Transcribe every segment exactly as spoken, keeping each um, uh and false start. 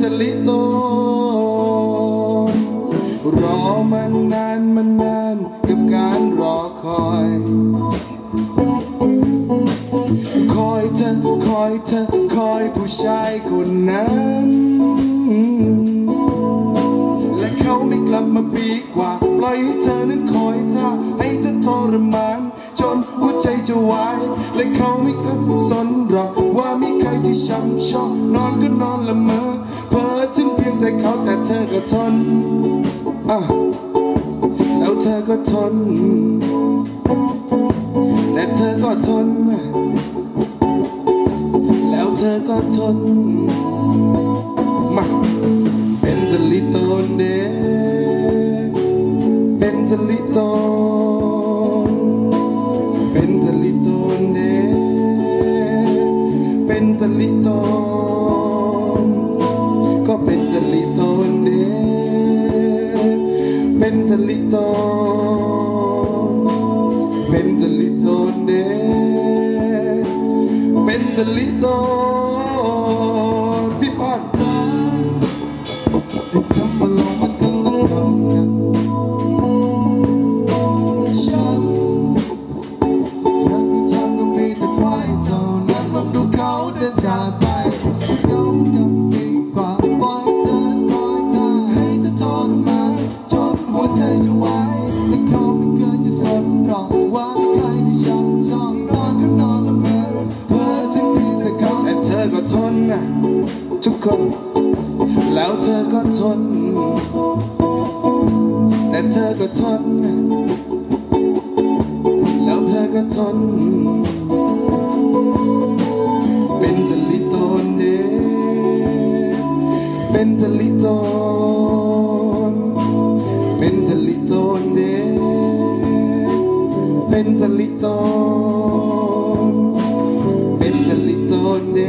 ลิโตรอมานานมานานกับการรอคอยคอยเธอคอยเธอคอยผู้ชายคนนั้นและเขาไม่กลับมาปีกว่าปล่อยให้เธอนั้นคอยท่าให้เธอทรมานจนหัวใจจะวายและเขาไม่เคยสนหรอกว่ามีใครที่ช้ำชอบนอนก็นอนละเมอเพ้อถึงเพียงแต่เขาแต่เธอก็ทนอ่ะแล้วเธอก็ทนแต่เธอก็ทนแล้วเธอก็ทนมาเป็นทลิโตนเดเป็นทลิโตนเป็นทลิโตนเดเป็นทลิโตนก็เป็นทลิโตนเดเป็นทลิโตนเป็นทลิโตนเดเป็นทลิโตนพี่ป้อนคำว่าลงมันก็ลงกันช้ำรักที่ช้ำก็มีแต่ควายเท่านั้นลองดูเขาเดินจากไปเขากับดีกว่าปล่อยเธอปล่อยเธอให้เธอทรมานจนหัวใจจะวายและเขาไม่เคยจะสนหรอกว่ามีใครที่ช้ำชอบนอนก็นอนละเมอเพ้อถึงเพียงแต่เขาแต่เธอก็ทนนะทุกคนแล้วเธอก็ทนแต่เธอก็ทนแล้วเธอก็ทนเป็นทลิโตนเดเป็นทลิโตนเป็นทลิโตนเดเป็นทลิโตนเป็นทลิโตนเด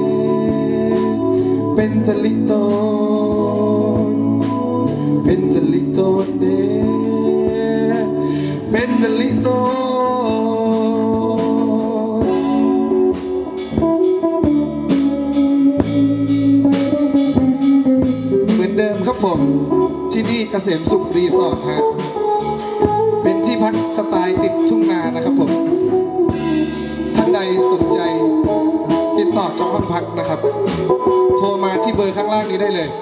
เป็นทลิโตนเป็นทลิโตนเดเป็นทลิโตนเหมือนเดิมครับผมที่นี่เกษมสุขรีสอร์ทฮะเป็นที่พักสไตล์ติดทุ่งนานะครับผมท่านใดสนใจติดต่อจองห้องพักนะครับโทรมาที่เบอร์ข้างล่างนี้ได้เลย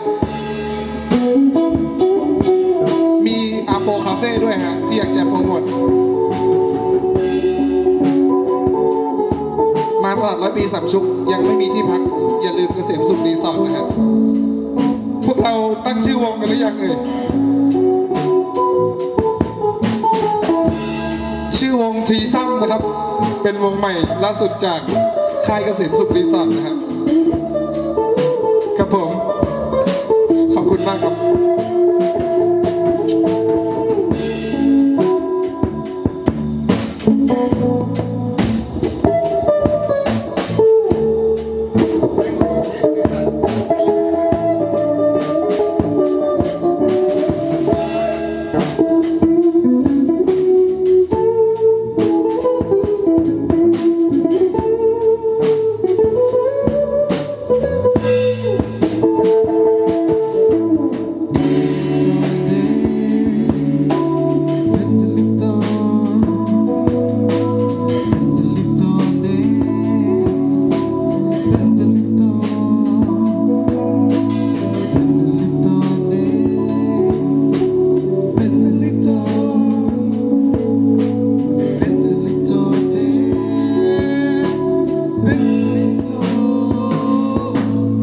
มีอาโปคาเฟ่ด้วยฮะที่อยากจะโปรโมทมาตลาดร้อยปีสามชุกยังไม่มีที่พักอย่าลืมเกษมสุขรีสอร์ทนะฮะพวกเราตั้งชื่อวงกันหรือยังเอ่ยชื่อวงทีซัมนะครับเป็นวงใหม่ล่าสุดจากค่ายเกษมสุขรีสอร์ทนะครับครับผมขอบคุณมากครับ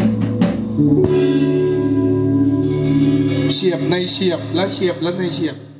เฉียบในเฉียบและเฉียบและในเฉียบ